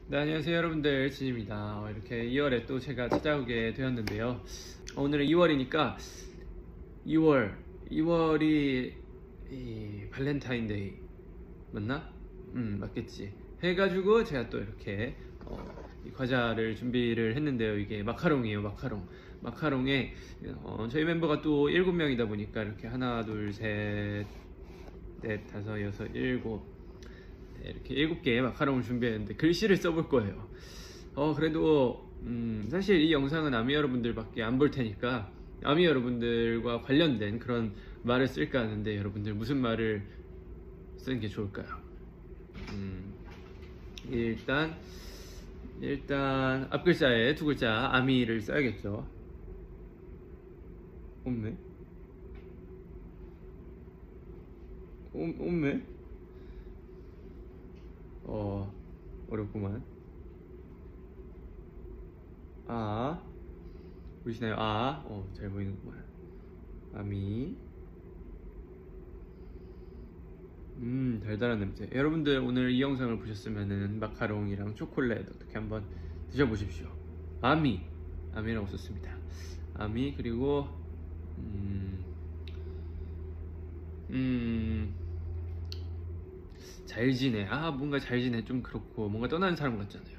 네, 안녕하세요 여러분들, 진입니다. 이렇게 2월에 또 제가 찾아오게 되었는데요. 오늘은 2월이니까 2월이 발렌타인데이 맞나? 맞겠지. 해가지고 제가 또 이렇게 이 과자를 준비를 했는데요. 이게 마카롱이에요. 마카롱에 저희 멤버가 또 7명이다 보니까 이렇게 하나 둘 셋 넷 다섯 여섯 일곱, 이렇게 7개의 마카롱을 준비했는데 글씨를 써볼 거예요. 그래도 사실 이 영상은 아미 여러분들밖에 안 볼 테니까 아미 여러분들과 관련된 그런 말을 쓸까 하는데, 여러분들 무슨 말을 쓰는 게 좋을까요? 일단 앞글자에 2글자 아미를 써야겠죠. 없네. 어렵구만. 보이시나요? 잘 보이는구만. 아미. 달달한 냄새. 여러분들 오늘 이 영상을 보셨으면은 마카롱이랑 초콜릿 어떻게 한번 드셔보십시오. 아미라고 썼습니다. 아미. 그리고 잘 지내. 뭔가 잘 지내 좀 그렇고 뭔가 떠나는 사람 같잖아요.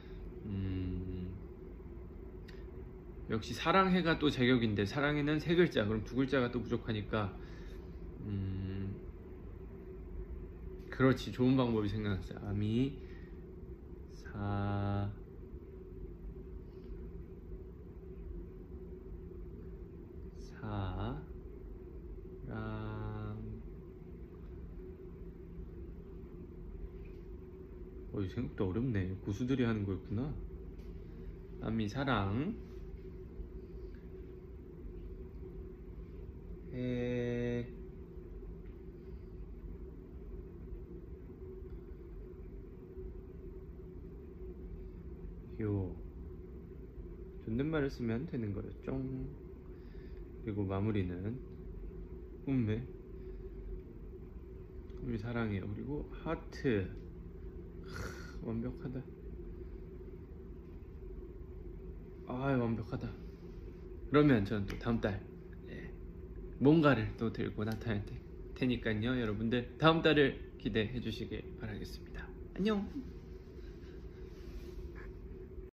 역시 사랑해가 또 제격인데 사랑해는 3글자, 그럼 2글자가 또 부족하니까 그렇지, 좋은 방법이 생각났어요. 아미 사랑. 이 생각보다 어렵네. 고수들이 하는 거였구나. 아미 사랑 해 요. 존댓말을 쓰면 되는 거였죠. 그리고 마무리는 우리 사랑해요. 그리고 하트. 완벽하다. 완벽하다. 그러면 저는 또 다음 달 뭔가를 또 들고 나타날 테니까요. 여러분들 다음 달을 기대해 주시길 바라겠습니다. 안녕.